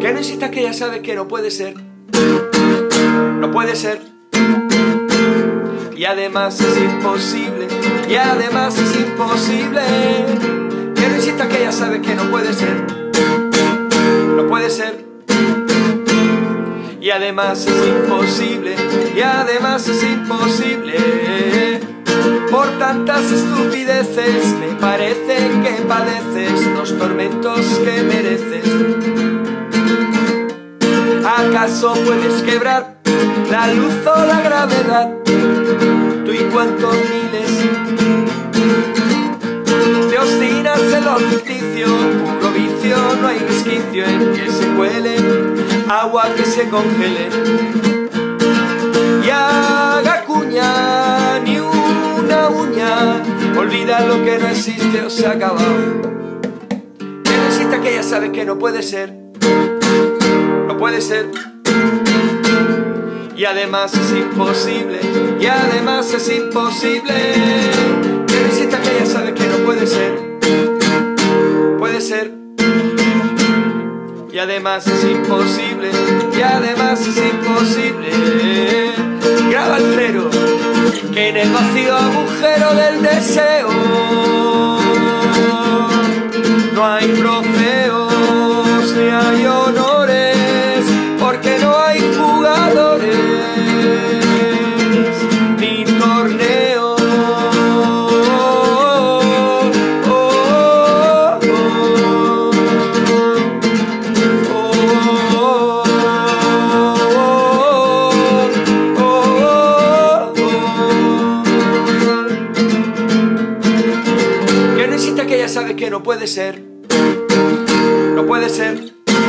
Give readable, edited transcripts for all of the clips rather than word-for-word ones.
Que no insista, que ya sabes que no puede ser. No puede ser. Y además es imposible. Y además es imposible. Que no insista, que ya sabes que no puede ser. No puede ser. Y además es imposible. Y además es imposible. Por tantas estupideces me parece que padeces los tormentos que mereces. ¿Acaso puedes quebrar la luz o la gravedad? Tú y cuantos miles te obstinas en lo ficticio, puro vicio, no hay resquicio en que se cuele agua que se congele y haga cuña ni una uña. Olvida lo que no existe o se ha acabado. Que no exista, que ya sabes que no puede ser. No puede ser. Y además es imposible. Y además es imposible. Que no exista, que ya sabes que no puede ser. Puede ser. Y además es imposible. Y además es imposible. Graba el cero, que en el vacío agujero del deseo no hay trofeos ni hay honores, porque no hay jugadores ni torneos. Que ya sabes que no puede ser. No puede ser.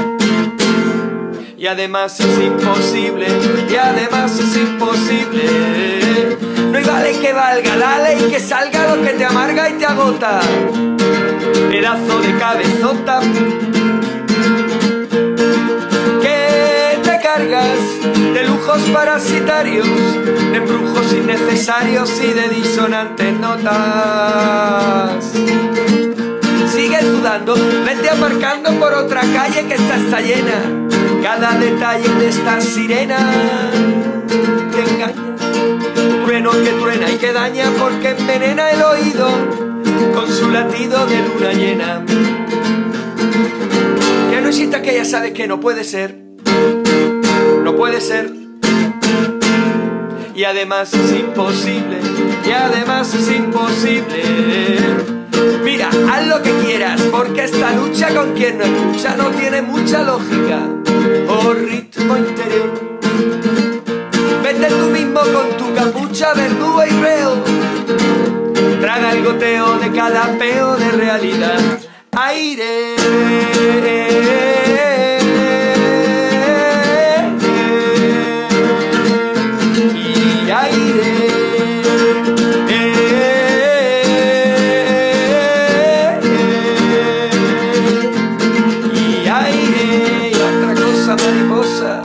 Y además es imposible. Y además es imposible. No hay vale que valga, dale y que salga lo que te amarga y te agota. Pedazo de cabezota que te cargas de lujos parasitarios, de embrujos innecesarios y de disonantes notas. Sigue dudando, vete aparcando por otra calle que esta está llena. Cada detalle de esta sirena te engaña. Trueno que truena y que daña porque envenena el oído con su latido de luna llena. Que no exista, que ya sabes que no puede ser. No puede ser. Y además es imposible. Y además es imposible. Mira, haz lo que quieras, porque esta lucha con quien no escucha no tiene mucha lógica o ritmo interior. Vete tú mismo con tu capucha, verdugo y reo. Traga el goteo de cada peo de realidad. Aire. Y aire. Y aire y otra cosa mariposa.